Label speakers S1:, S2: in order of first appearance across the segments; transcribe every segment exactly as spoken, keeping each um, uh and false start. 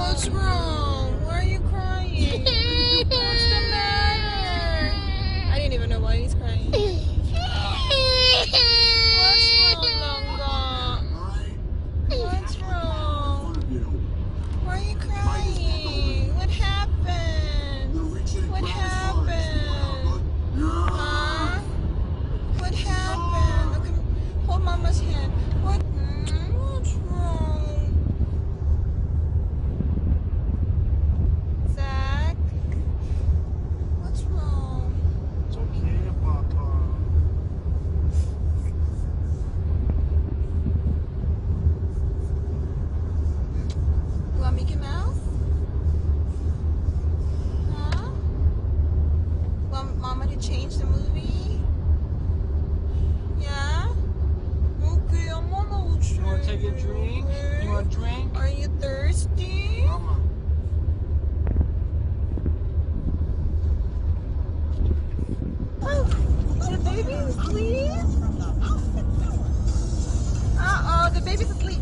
S1: What's wrong? Why are you crying? What's the matter? I didn't even know why he's crying. What's wrong, Longa? What's wrong? Why are you crying? What happened? What happened? Huh? What happened? Okay, hold Mama's hand. What? What's wrong? Zach? What's wrong?
S2: It's okay, Papa.
S1: You want Mickey Mouse? Huh? Want Mama to change the movie? Yeah? Okay, I'm gonna change.
S2: You want to take a drink? You want a drink?
S1: Are you thirsty?
S2: Mama.
S1: Oh, the baby's asleep? Uh-oh, the baby's asleep.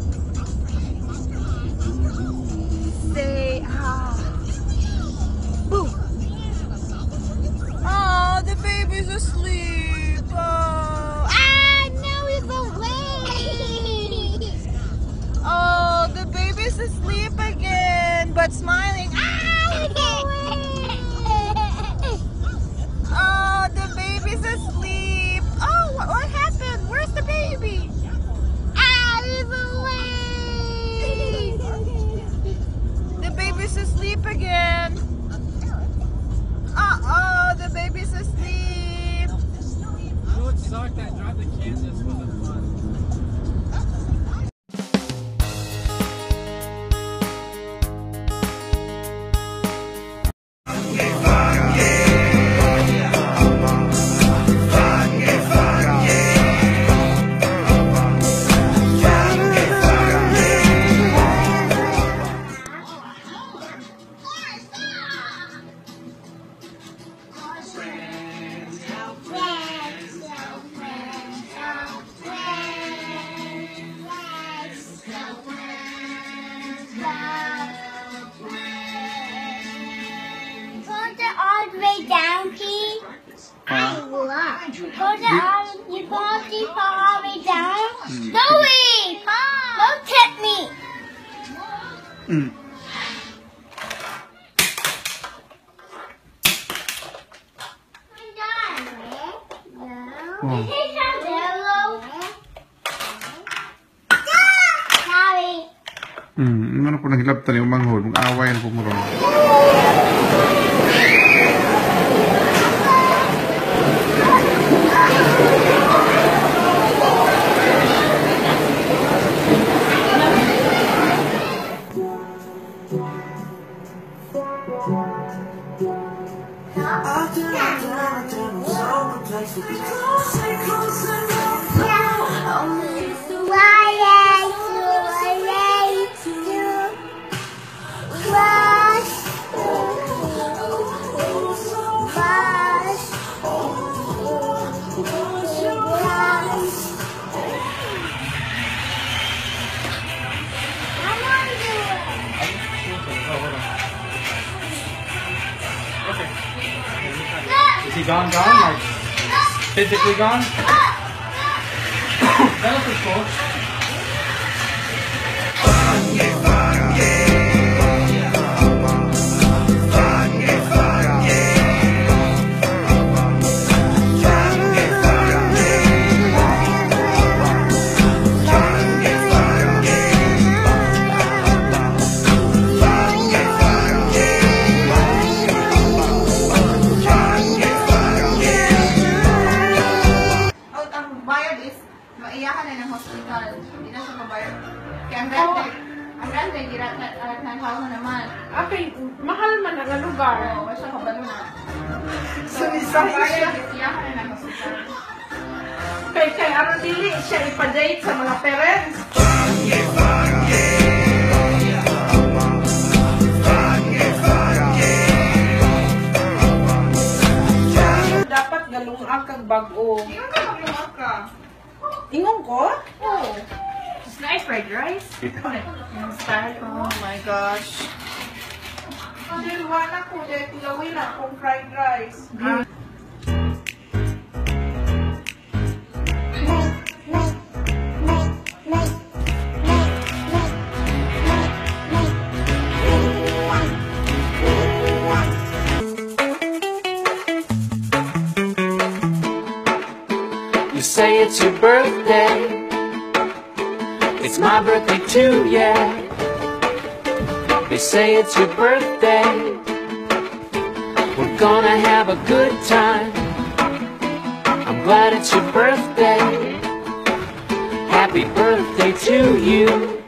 S1: Say, ah. Boom. Oh, the baby's asleep. Oh, ah, no, he's awake. Oh, the baby's asleep again, but smiling. Ah, he's awake. Oh, the baby's asleep. Oh, what, what happened? Where's the baby? Ah, he's awake. The baby's asleep again. Uh-oh, the baby's asleep.
S2: You know what sucked? I dropped the can. This wasn't fun.
S3: Down, Pete. I love. Hold it on. You go deep all the way down. Zoey! Don't tip me.
S4: Mm.
S3: I'm done. No.
S4: Oh.
S3: This is yellow. Sorry.
S4: Hmm, ano ko naghilap tani umanghod, mag-away na po mo ron.
S2: Is he gone, gone? Like, physically gone? That looks cool.
S1: Maiyakan na ng hospital. Hindi na siya mabayad. Kaya ang rent, ang rent ay ginatanaw na naman.
S5: Okay, mahal man ang lugar.
S1: Oo, wala siya kabalo na. So,
S5: Sumisahin siya.
S1: iyakan na ng hospital.
S5: Kay kay aron dili siya ipa-date sa mga parents. Dapat galungag kag bag-o.
S1: Ingon ka, maglungag ka.
S5: Ingon ko?
S1: Oo. Nice fried rice. Oh my gosh.
S5: Dahil wala ko, dahil tilawin akong fried rice. Ah.
S6: You say it's your birthday. It's my birthday too, yeah. They say it's your birthday. We're gonna have a good time. I'm glad it's your birthday. Happy birthday to you.